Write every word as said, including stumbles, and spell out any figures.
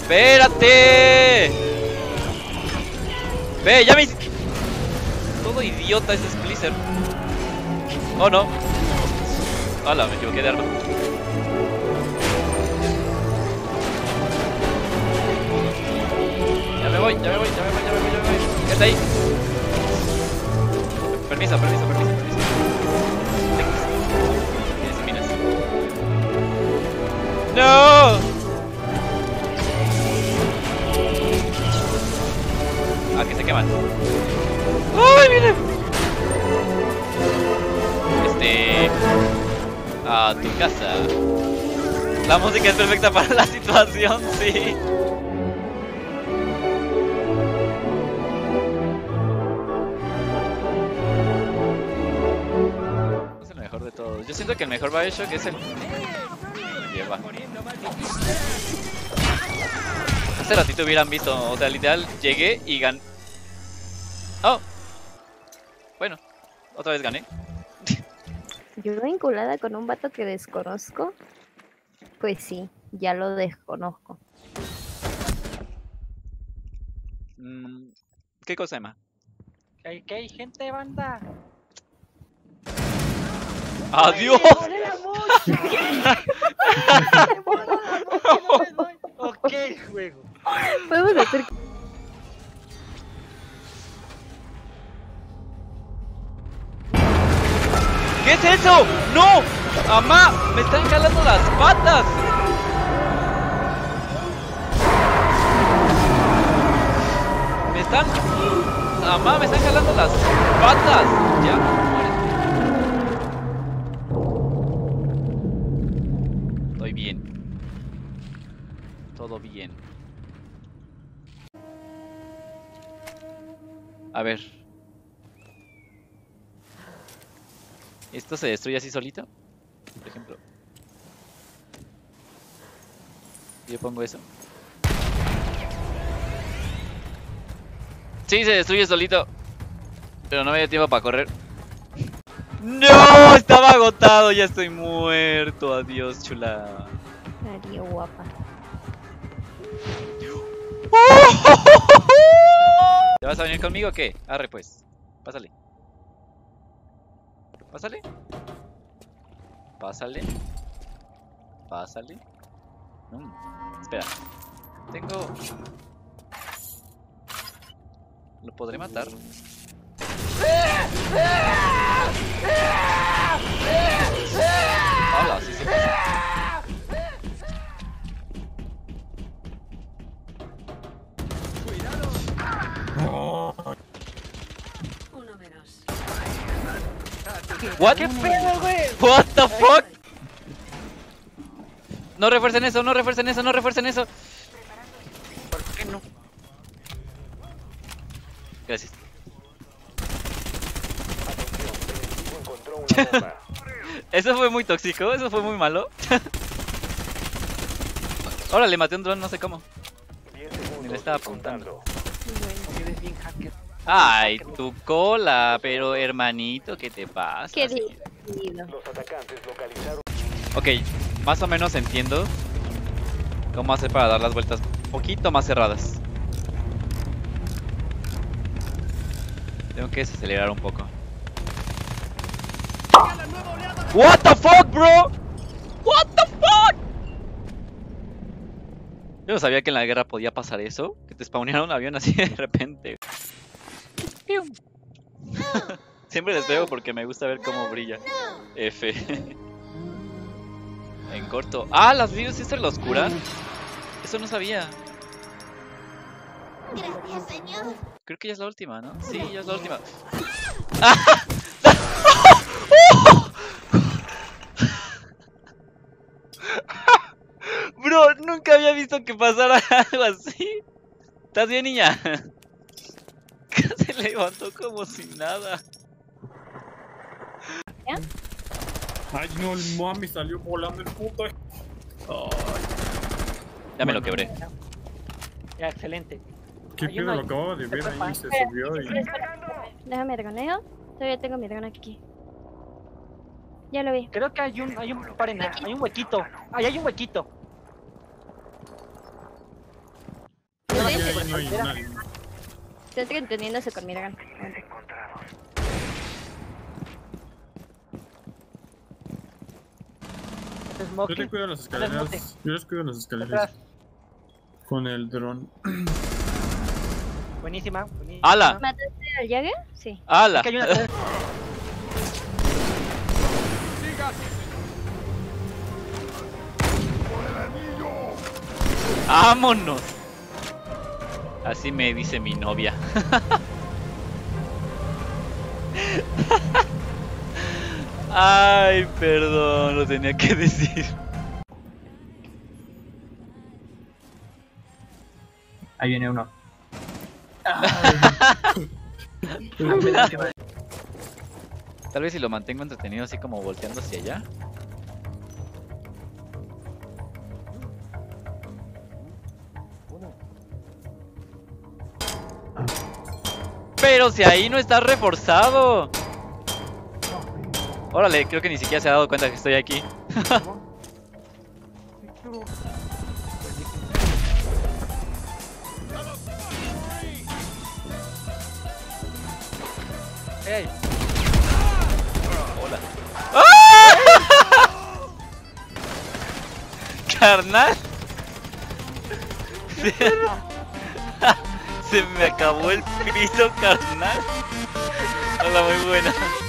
¡Espérate! ¡Ve! ¡Ya me... Todo idiota ese Splicer. ¡Oh, no! ¡Hala! Me equivoqué de arma. Ya me voy, ya me voy, ya me voy, ya me voy, ya me voy. Quédate ahí. Permiso, permiso, permiso, permiso. Tienes minas. ¡No! Ah, que se queman. ¡Ay, miren! Este... A tu casa. La música es perfecta para la situación, sí. Es el mejor de todos. Yo siento que el mejor Bioshock es el... Lleva. Hace ratito hubieran visto, o sea, literal, llegué y gané. Oh. Bueno, otra vez gané. Yo vinculada con un vato que desconozco. Pues sí, ya lo desconozco. Mm, ¿Qué cosa, Emma? ¿Qué hay, qué hay gente, banda? ¡Adiós! ¡Me la música! Ok, juego. Podemos hacer... ¿Qué es eso? ¡No! ¡Amá! ¡Me están jalando las patas! ¡Me están... ¡Amá! ¡Me están jalando las patas! Ya, muere. Estoy bien. Todo bien. A ver. ¿Esto se destruye así solito? Por ejemplo. Yo pongo eso. Sí, se destruye solito. Pero no me dio tiempo para correr. ¡No! Estaba agotado, ya estoy muerto. Adiós, chula. María guapa. ¿Te vas a venir conmigo o qué? Arre pues. Pásale. Pásale. Pásale. Pásale. Mm, espera. Tengo... ¿Lo podré matar? Hola, sí, sí. Uno menos. What? ¿Qué pedo, güey? What the fuck? No refuercen eso, no refuercen eso, no refuercen eso. ¿Por qué no? Gracias. Eso fue muy tóxico, eso fue muy malo. Ahora le maté un dron, no sé cómo. Ni le estaba apuntando. Eres bien hacker. Ay, tu cola, pero hermanito, ¿qué te pasa? Qué divertido. Ok, más o menos entiendo cómo hacer para dar las vueltas un poquito más cerradas. Tengo que desacelerar un poco. What the fuck, bro? What the fuck? Yo no sabía que en la guerra podía pasar eso, que te spawneara un avión así de repente. Siempre les pego porque me gusta ver cómo brilla. F. En corto. Ah, las videos se los curan. Eso no sabía. Gracias, señor. Creo que ya es la última, ¿no? Sí, ya es la última. Bro, nunca había visto que pasara algo así. ¿Estás bien, niña? Se levantó como si nada. ¿Ya? Ay, no, el mami salió volando el puto. Ay. Ya me lo quebré. Ya, excelente. ¿Qué Hay pedo? una- Lo acabo de ver ahí, se Espera, subió y... espera, espera. Déjame dragoneo. Todavía tengo mi dragón aquí. Ya lo vi. Creo que hay un, hay un, paren, hay un huequito. Ahí hay un huequito. no hay nadie. Estoy entreteniéndose con mi dragón. Aguanta. Este es Yo Moki. te cuido en las Atrás, monte. escaleras. Yo les cuido en las escaleras. Atrás. Con el dron. Buenísima. buenísima. ¡Hala! ¿Mataste al Jagger? Sí. ¡Hala! Es que hay una atrás. ¡Vámonos! Así me dice mi novia. Ay, perdón, lo tenía que decir. Ahí viene uno. Tal vez si lo mantengo entretenido así como volteando hacia allá. Pero si ahí no está reforzado. Órale, creo que ni siquiera se ha dado cuenta que estoy aquí. Ey, Hola. ¡Ah! Carnal. Se... Se me acabó el piso, carnal. Hola, muy buena.